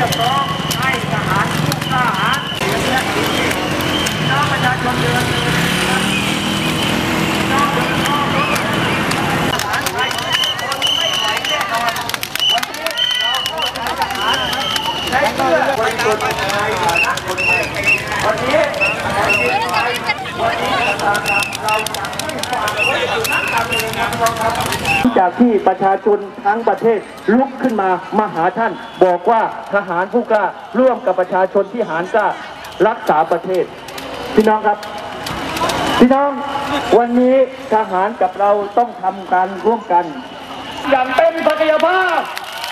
กร้องให้ทหารผู้กล้าหาญเสียและดีน้องประชาชนเดินน้องเดินน้องรถทหารไทยคนไม่ไหวแน่นอนวันนี้เราเข้าใจทหารใช้เพื่อคนชนไทยคนไทยวันนี้เราจะไม่ฝ่าไว้ถึงนักการเมืองนะครับจากที่ประชาชนทั้งประเทศลุกขึ้นมาหาท่านบอกว่าทหารผู้กล้าร่วมกับประชาชนที่หารกล้ารักษาประเทศพี่น้องครับพี่น้องวันนี้ทหารกับเราต้องทำการร่วมกันอย่างเต็มศักยภาพ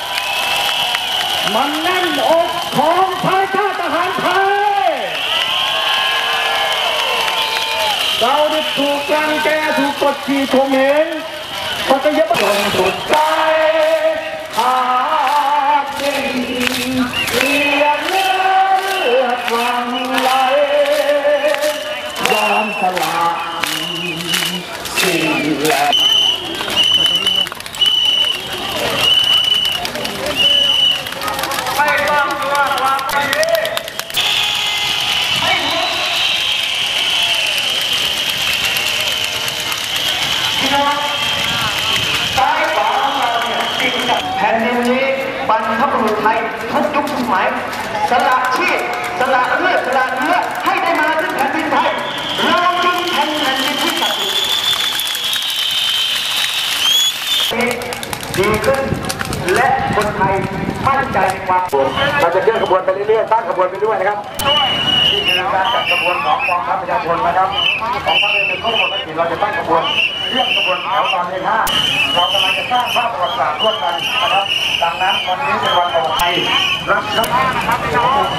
มันแน่นอกของภายใต้ทหารไทยเราได้ถูกรังแกถูกกดขี่ข่มเหงปัจจัยประโยชน์สุดใจหากดิ้นเสียเลือดหลั่งไหลยอมสละสิ้นแรงไม่ต้องกลัวความดีซ้ายขวาของเราเนี่ยติดกับแผ่นดินนี้บรรพบุรุษไทยทุกยุคทุกสมัยสละชีพสละเลือดสละเนื้อให้ได้มาถึงแผ่นดินไทยเราจึงแผ่นดินที่ศักดิ์สิทธิ์ดีขึ้นและคนไทยมั่นใจในความเราจะเคลื่อนขบวนไปเรื่อยๆตั้งขบวนไปด้วยนะครับที่เป็นการจัดขบวนของกองทัพประชาชนนะครับของทัพเรือเข้ามาถึงเราจะตั้งขบวนเรียกขบวนแถวตอนที่5เรากำลังจะสร้างภาพประวัติศาสตร์ร่วมกันนะครับดังนั้นวันนี้เป็นวันของไทยรักชาติ